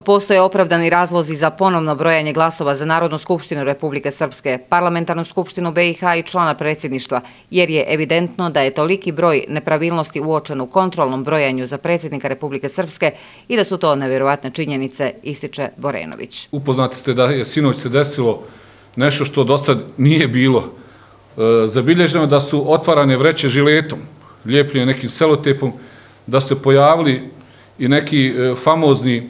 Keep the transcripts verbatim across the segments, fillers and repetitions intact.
Postoje opravdani razlozi za ponovno brojanje glasova za Narodnu skupštinu Republike Srpske, Parlamentarnu skupštinu B i H i člana predsjedništva, jer je evidentno da je toliki broj nepravilnosti uočen u kontrolnom brojanju za predsjednika Republike Srpske i da su to nevjerovatne činjenice, ističe Borenović. Upoznati ste da je sinoć se desilo nešto što do sad nije bilo. Zabilježeno da su otvarane vreće žiletom, lijepljene nekim selotepom, da se pojavili i neki famozni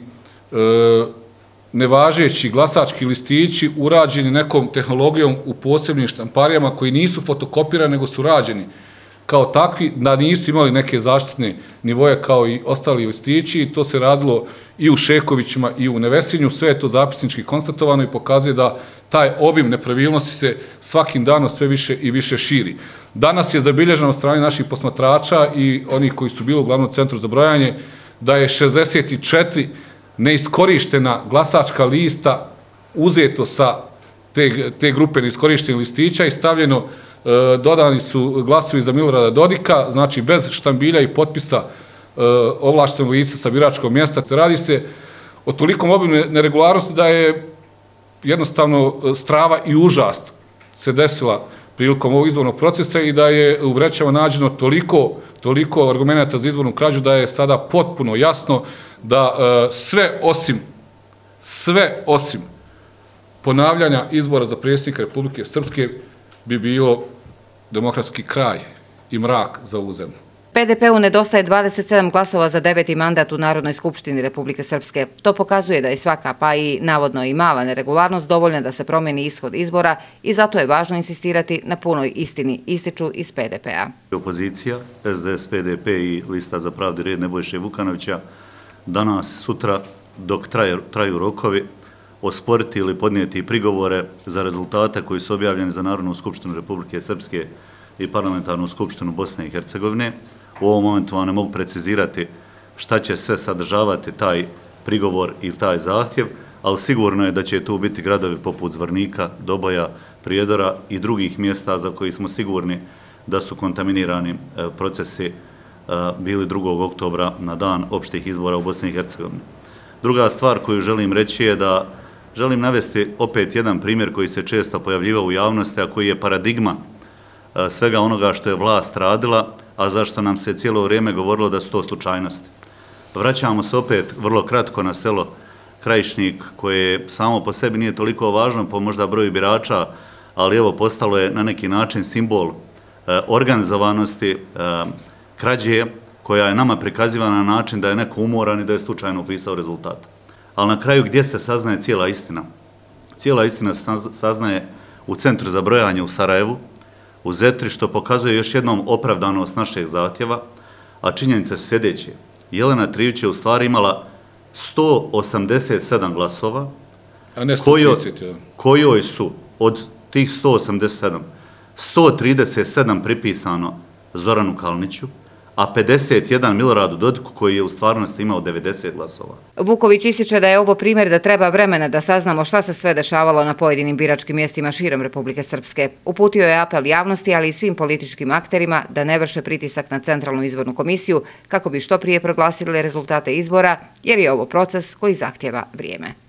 nevažeći glasački listići urađeni nekom tehnologijom u posebnim štamparijama koji nisu fotokopirani nego su rađeni kao takvi, da nisu imali neke zaštitne nivoje kao i ostali listići i to se radilo i u Šekovićima i u Nevesinju. Sve je to zapisnički konstatovano i pokazuje da taj obim nepravilnosti se svakim danom sve više i više širi. Danas je zabilježeno od strane naših posmatrača i onih koji su bili u glavnom centru za brojanje da je šezdeset četiri neiskorištena glasačka lista uzeto sa te, te grupe neiskorištenih listića i stavljeno, e, dodani su glasovi za Milorada Dodika, znači bez štambilja i potpisa e, ovlaštenog lica sa biračkog mjesta. Radi se o tolikom obimu neregularnosti da je jednostavno strava i užast se desila prilikom ovog izbornog procesa i da je u vrećama nađeno toliko, toliko argumenta za izbornu krađu da je sada potpuno jasno da e, sve osim, sve osim ponavljanja izbora za predsjednika Republike Srpske bi bilo demokratski kraj i mrak za ovu zemlju. P D P-u nedostaje dvadeset sedam glasova za deveti mandat u Narodnoj skupštini Republike Srpske. To pokazuje da je svaka, pa i navodno i mala neregularnost dovoljna da se promijeni ishod izbora i zato je važno insistirati na punoj istini, ističu iz P D P-a. Opozicija, S D S, P D P i Lista za pravdu i red Nebojše Vukanovića danas, sutra, dok traju, traju rokovi, osporiti ili podnijeti prigovore za rezultate koji su objavljeni za Narodnu skupštinu Republike Srpske i Parlamentarnu skupštinu Bosne i Hercegovine. U ovom momentu vam ne mogu precizirati šta će sve sadržavati taj prigovor i taj zahtjev, ali sigurno je da će tu biti gradovi poput Zvornika, Doboja, Prijedora i drugih mjesta za koji smo sigurni da su kontaminirani procesi bili drugog oktobra na dan opštih izbora u Bosni i Hercegovini. Druga stvar koju želim reći je da želim navesti opet jedan primjer koji se često pojavljivao u javnosti, a koji je paradigma svega onoga što je vlast radila, a zašto nam se cijelo vrijeme govorilo da su to slučajnosti. Vraćamo se opet vrlo kratko na selo Krajišnik, koje samo po sebi nije toliko važno po možda broju birača, ali evo postalo je na neki način simbol organizovanosti krađe, koja je nama prikazivana na način da je neko umoran i da je slučajno upisao rezultat. Ali na kraju gdje se saznaje cijela istina? Cijela istina se saznaje u Centru za brojanje u Sarajevu, u Zetri, što pokazuje još jednom opravdanost našeg zahtjeva, a činjenice su sljedeće. Jelena Trivić je u stvari imala sto osamdeset sedam glasova, kojoj su od tih sto osamdeset sedam, sto trideset sedam pripisano Zoranu Kalniću, a pedeset jedan Miloradu Dodiku, koji je u stvarnosti imao devedeset glasova. Vuković ističe da je ovo primjer da treba vremena da saznamo šta se sve dešavalo na pojedinim biračkim mjestima širom Republike Srpske. Uputio je apel javnosti, ali i svim političkim akterima da ne vrše pritisak na Centralnu izbornu komisiju kako bi što prije proglasili rezultate izbora, jer je ovo proces koji zahtjeva vrijeme.